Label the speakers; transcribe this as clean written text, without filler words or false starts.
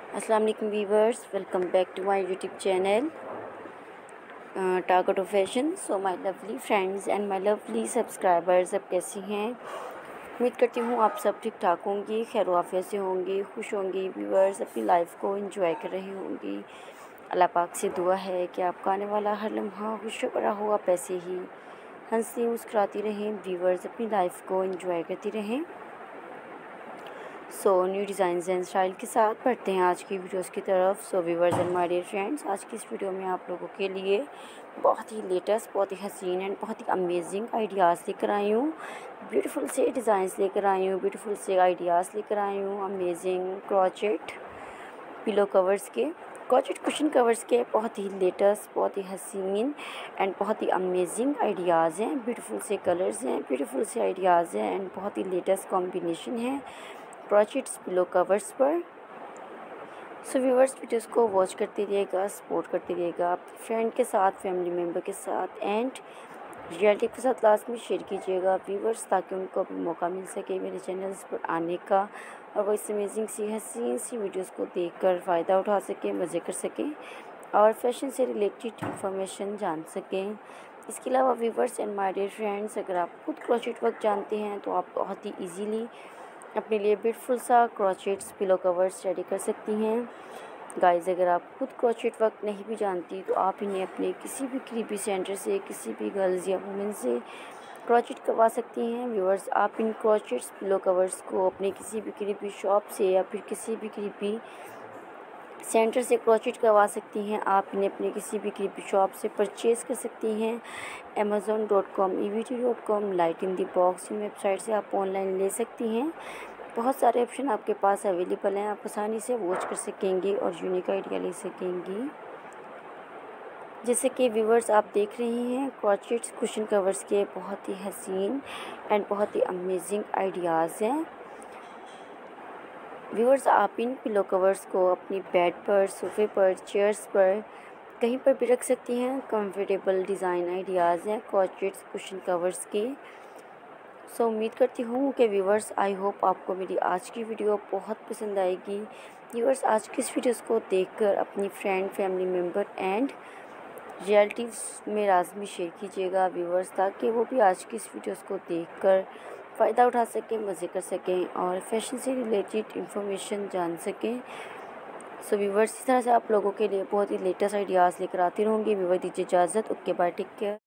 Speaker 1: अस्सलाम वालेकुम viewers, welcome back to my YouTube channel target of fashion. So my lovely friends and my lovely subscribers, अब कैसी हैं? उम्मीद करती हूँ आप सब ठीक ठाक होंगी, खैर आफियत से होंगी, खुश होंगी। व्यूवर्स अपनी लाइफ को एंजॉय कर रही होंगी। अल्लाह पाक से दुआ है कि आपका आने वाला हर लम्हा खुश भरा हो, आप ऐसे ही हंसती मुस्कुराती रहें। व्यूवर्स अपनी लाइफ को एंजॉय करती रहें। So new design and style के साथ बढ़ते हैं आज की वीडियोस की तरफ। So viewers and my dear friends, आज की इस वीडियो में आप लोगों के लिए बहुत ही लेटेस्ट, बहुत ही हसीन एंड बहुत ही अमेजिंग आइडियाज़ लेकर आई हूँ। ब्यूटीफुल से डिज़ाइंस लेकर आई हूँ, ब्यूटीफुल से आइडियाज़ लेकर आई हूँ। अमेजिंग क्रॉचेट पिलो कवर्स के, क्रॉचेट कुशन कवर्स के बहुत ही लेटेस्ट, बहुत ही हसीन एंड बहुत ही अमेजिंग आइडियाज़ हैं। ब्यूटीफुल से कलर्स हैं, ब्यूटीफुल से आइडियाज़ हैं एंड बहुत ही लेटेस्ट कॉम्बिनेशन है क्रॉचेट्स पिलो कवर्स पर। सो व्यूवर्स वीडियोस को वॉच करते रहिएगा, सपोर्ट करते रहिएगा, आप फ्रेंड के साथ, फैमिली मेम्बर के साथ एंड रिलेटिव के साथ लास्ट में शेयर कीजिएगा व्यूवर्स, ताकि उनको भी मौका मिल सके मेरे चैनल्स पर आने का और वो इस अमेजिंग सी हसीन सी वीडियोस को देखकर फ़ायदा उठा सकें, मज़े कर सकें और फैशन से रिलेटेड इंफॉर्मेशन जान सकें। इसके अलावा viewers and my dear friends, अगर आप खुद क्रोचेट वर्क जानते हैं तो आप बहुत ही ईजीली अपने लिए ब्यूटीफुल सा क्रोचेट्स पिलो कवर्स रेडी कर सकती हैं। गाइस, अगर आप खुद क्रोचेट वर्क नहीं भी जानती तो आप इन्हें अपने किसी भी करीबी सेंटर से, किसी भी गर्ल्स या वुमेन से क्रोचेट करवा सकती हैं। व्यूअर्स, आप इन क्रोचेट्स पिलो कवर्स को अपने किसी भी करीबी शॉप से या फिर किसी भी करीबी सेंटर से क्रोचेट करवा सकती हैं। आप इन्हें अपने किसी भी करीबी शॉप से परचेज़ कर सकती हैं। amazon.com, evt.com, light in the box, इन वेबसाइट से आप ऑनलाइन ले सकती हैं। बहुत सारे ऑप्शन आपके पास अवेलेबल हैं, आप आसानी से वॉच कर सकेंगी और यूनिक आइडिया ले सकेंगी। जैसे कि व्यूवर्स आप देख रही हैं, क्रॉचेट्स कुशन कवर्स के बहुत ही हसीन एंड बहुत ही अमेजिंग आइडियाज़ हैं। व्यूअर्स, आप इन पिलो कवर्स को अपनी बेड पर, सोफ़े पर, चेयर्स पर, कहीं पर भी रख सकती हैं। कंफर्टेबल डिज़ाइन आइडियाज़ हैं क्रॉचेट्स कुशन कवर्स की। सो उम्मीद करती हूँ कि व्यूअर्स, आई होप आपको मेरी आज की वीडियो बहुत पसंद आएगी। व्यूअर्स, आज की इस वीडियोस को देखकर अपनी friend, family member and relatives में लाज़मी शेयर कीजिएगा व्यूअर्स, ताकि वो भी आज की इस वीडियोस को देखकर फ़ायदा उठा सकें, मज़े कर सकें और फैशन से रिलेटेड इंफॉर्मेशन जान सकें। सो व्यूवर्स, इस तरह से आप लोगों के लिए बहुत ही लेटेस्ट आइडियाज़ लेकर आती रहूँगी। व्यूवर, दीजिए इजाज़त। Okay bye, take care.